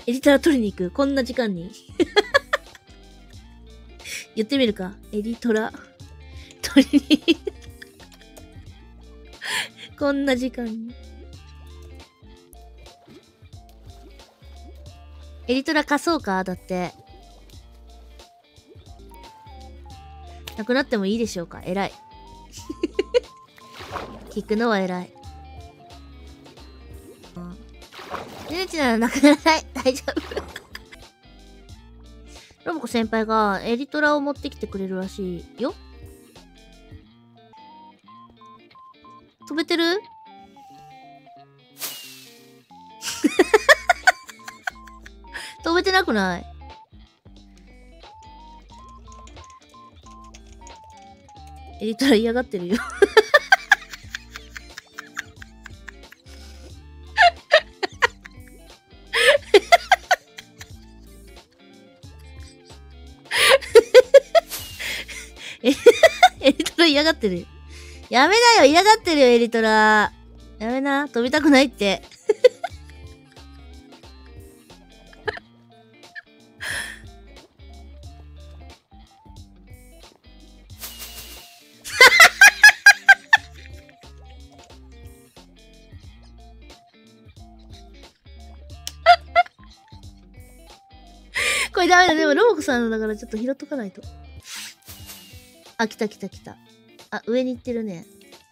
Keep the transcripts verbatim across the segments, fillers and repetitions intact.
エリトラ取りに行くこんな時間に。言ってみるか。エリトラ取りに行く。こんな時間に。エリトラ貸そうかだって。なくなってもいいでしょうか。偉い。聞くのは偉い。ねねちならなくならない。大丈夫。ロボコ先輩がエリトラを持ってきてくれるらしいよ。飛べてる？飛べてなくない？エリトラ嫌がってるよ。エリトラ嫌がってるよ。やめなよ、嫌がってるよ、エリトラ。やめな、飛びたくないって。これダメだ。でも、ロボコさんのだからちょっと拾っとかないと。あ、来た来た来た。あ、上に行ってるね。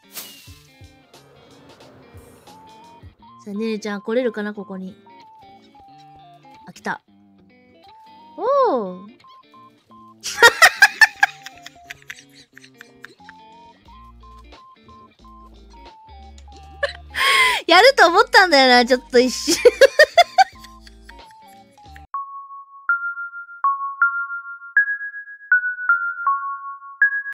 さあ、ねねちゃん来れるかな、ここに。あ、来た。おー。やると思ったんだよな、ちょっと一瞬。